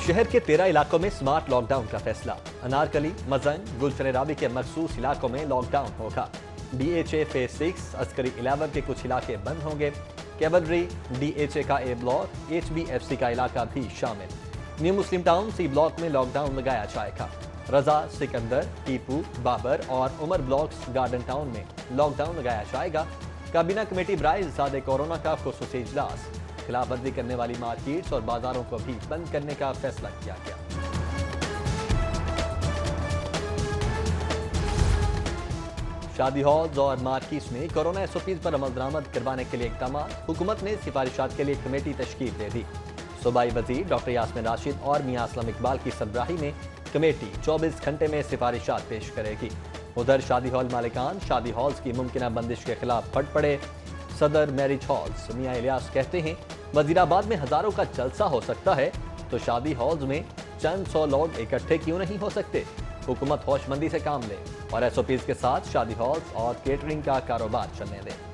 शहर के 13 इलाकों में स्मार्ट लॉकडाउन का फैसला। अनारकली, मजंग, गुलशन रावी के मखसूस इलाकों में लॉकडाउन होगा। DHA फेज 6, अस्करी 11 के कुछ इलाके बंद होंगे। कैवलरी, DHA का A ब्लॉक, HBFC का इलाका भी शामिल। New Muslim Town C block में लॉकडाउन लगाया जाएगा। रजा, सिकंदर, टीपू, बाबर और उमर ब्लॉक्स गार्डन टाउन में लॉकडाउन लगाया जाएगा। काबीना कमेटी बराए ज़ादे कोरोना का खुसूसी इजलास। खिलाफवर्जी करने वाली मार्केट्स और बाजारों को भी बंद करने का फैसला किया गया। शादी हॉल्स और मार्केट्स में कोरोना SOPs पर अमल दरामद करवाने के लिए इक़दाम। हुकूमत ने सिफारिशात के लिए कमेटी तश्कील दे दी। सूबाई वजीर डॉक्टर यास्मीन राशिद और मियां असलम इकबाल की सरबराही में कमेटी 24 घंटे में सिफारिशात पेश करेगी। उधर शादी हॉल मालिकान शादी हॉल्स की मुमकिन बंदिश के खिलाफ फट पड़े। सदर मैरिज हॉल्स मियां इलियास कहते हैं, वजीराबाद में हजारों का जलसा हो सकता है तो शादी हॉल्स में चंद 100 लोग इकट्ठे क्यों नहीं हो सकते। हुकूमत होशमंदी से काम ले और SOPs के साथ शादी हॉल्स और केटरिंग का कारोबार चलने दे।